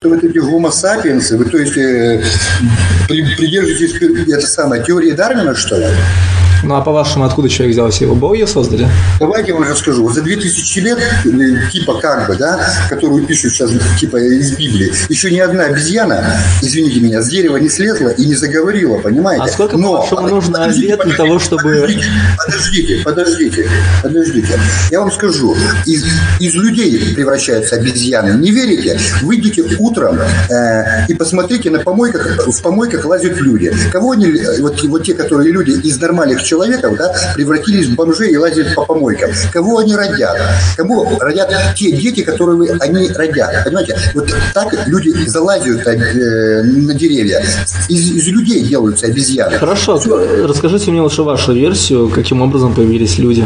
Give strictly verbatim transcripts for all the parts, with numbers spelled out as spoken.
что вот эти гомо сапиенсы, вы, то есть, э, при, придерживаетесь это самое, теории Дарвина, что ли? Ну, а по-вашему, откуда человек взялся? Его боги создали? Давайте я вам расскажу. Вот за две тысячи лет, типа как бы, да, которую пишут сейчас, типа из Библии, еще ни одна обезьяна, извините меня, с дерева не слезла и не заговорила, понимаете? А сколько, Но, по-вашему, нужно подождите, лет для подождите, того, чтобы... Подождите, подождите, подождите. Я вам скажу, из, из людей превращаются обезьяны. Не верите? Выйдите утром э, и посмотрите на помойках, в помойках лазят люди. Кого они, вот, вот те, которые люди из нормальных человеков, да, превратились в бомжей и лазят по помойкам. Кого они родят? Кого родят те дети, которые они родят? Понимаете? Вот так люди залазят э, на деревья. Из, из людей делаются обезьяны. Хорошо. Все. Расскажите мне лучше вашу версию, каким образом появились люди.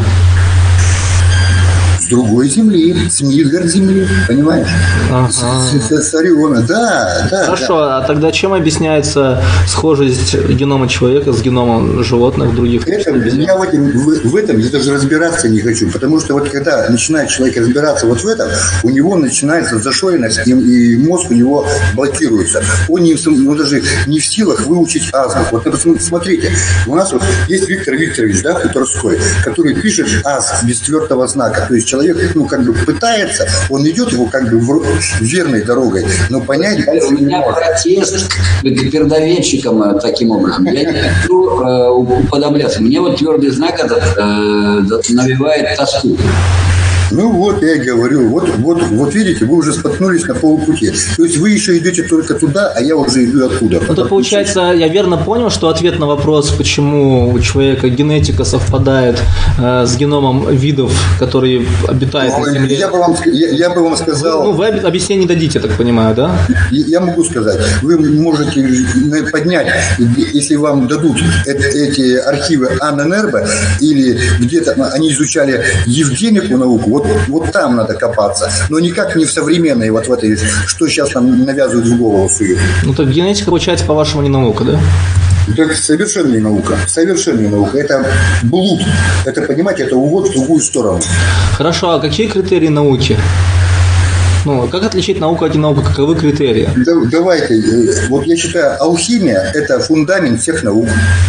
С другой земли, с Мидгард земли, понимаешь? Ага. С, с, с Ориона, да, да. Хорошо, да. А тогда чем объясняется схожесть генома человека с геномом животных других? Это, я в, этом, в, в этом я даже разбираться не хочу, потому что вот когда начинает человек разбираться вот в этом, у него начинается зашоренность, и, и мозг у него блокируется. Он, не, он даже не в силах выучить азбуку. Вот смотрите, у нас вот есть Виктор Викторович, да, Хуторской, который пишет аз без твердого знака, то есть человек, ну, как бы пытается, он идет его как бы верной дорогой, но понять... У меня протест к передоведчикам таким образом. Я не хочу э, уподобляться. Мне вот твердый знак этот э, навевает тоску. Ну вот, я и говорю, вот, вот, вот видите, вы уже споткнулись на полпути. То есть вы еще идете только туда, а я уже иду оттуда. Ну, то получается, я верно понял, что ответ на вопрос, почему у человека генетика совпадает э, с геномом видов, которые обитают ну, на Земле. Я бы вам, я, я бы вам сказал... Ну, вы объяснение не дадите, так понимаю, да? Я, я могу сказать. Вы можете поднять, если вам дадут эти архивы Анненербе, или где-то они изучали евгенику науку, вот Вот, вот там надо копаться, но никак не в современной, вот в этой, что сейчас нам навязывают в голову суют. Ну так генетика, получается, по-вашему, не наука, да? Это совершенно не наука, совершенно не наука. Это блуд, это, понимаете, это увод в другую сторону. Хорошо, а какие критерии науки? Ну, как отличить науку от ненауки? Каковы критерии? Да, давайте, вот я считаю, алхимия – это фундамент всех наук.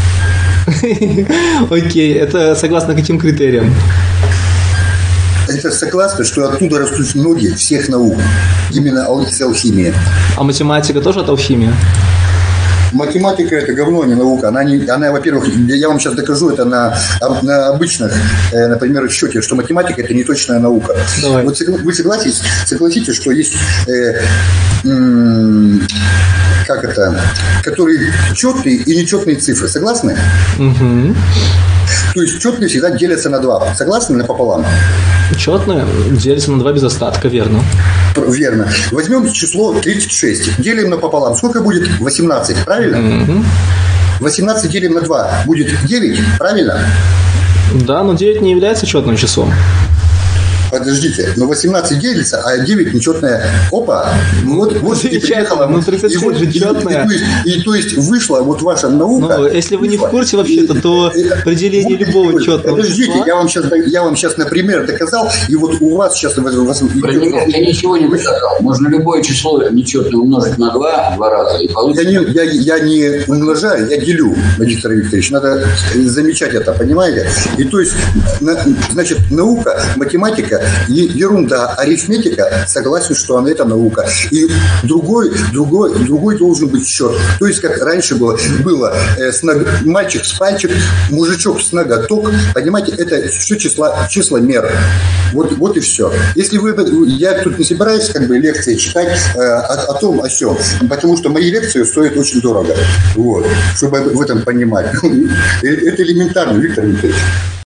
Окей, это согласно каким критериям? Это согласно, что оттуда растут ноги всех наук. Именно из алхимии. А математика тоже от алхимии? Математика – это говно, а не наука. Она, не, она, во-первых, я вам сейчас докажу это на, на обычных, например, счете, что математика – это не точная наука. Давай. Вот вы согласитесь, согласитесь, что есть, э, м- как это, которые четные и нечетные цифры. Согласны? Угу. То есть четные всегда делятся на два. Согласны? Напополам. Четные делятся на два без остатка, верно. Верно. Возьмем число тридцать шесть. Делим напополам. Сколько будет? восемнадцать. Правильно? Угу. восемнадцать делим на два. Будет девять. Правильно? Да, но девять не является четным числом. Подождите, но восемнадцать делится, а девять нечетная. Опа, вот, вот и приехала. Ну, тридцать шесть же четная. И, и, и, и то есть вышла вот ваша наука. Ну, если вы не в курсе вообще-то, то и, определение вот, любого четного подождите, числа... я вам сейчас, я вам сейчас на пример доказал, и вот у вас сейчас... Вас, пример, я ничего не доказал. Можно любое число нечетное умножить на два, два раза, и получится... Я не, я, я не умножаю, я делю, Виктор Викторович. Надо замечать это, понимаете? И то есть, на, значит, наука, математика, и ерунда, арифметика, согласен, что она это наука. И другой, другой, другой должен быть счет. То есть, как раньше было, было э, с ног... мальчик с пальчик, мужичок с ноготок, понимаете, это все числа, числа мер. Вот, вот и все. Если вы, я тут не собираюсь как бы лекции читать э, о, о том, о сём, потому что мои лекции стоят очень дорого. Вот, чтобы в этом понимать. Это элементарно, Виктор Викторович.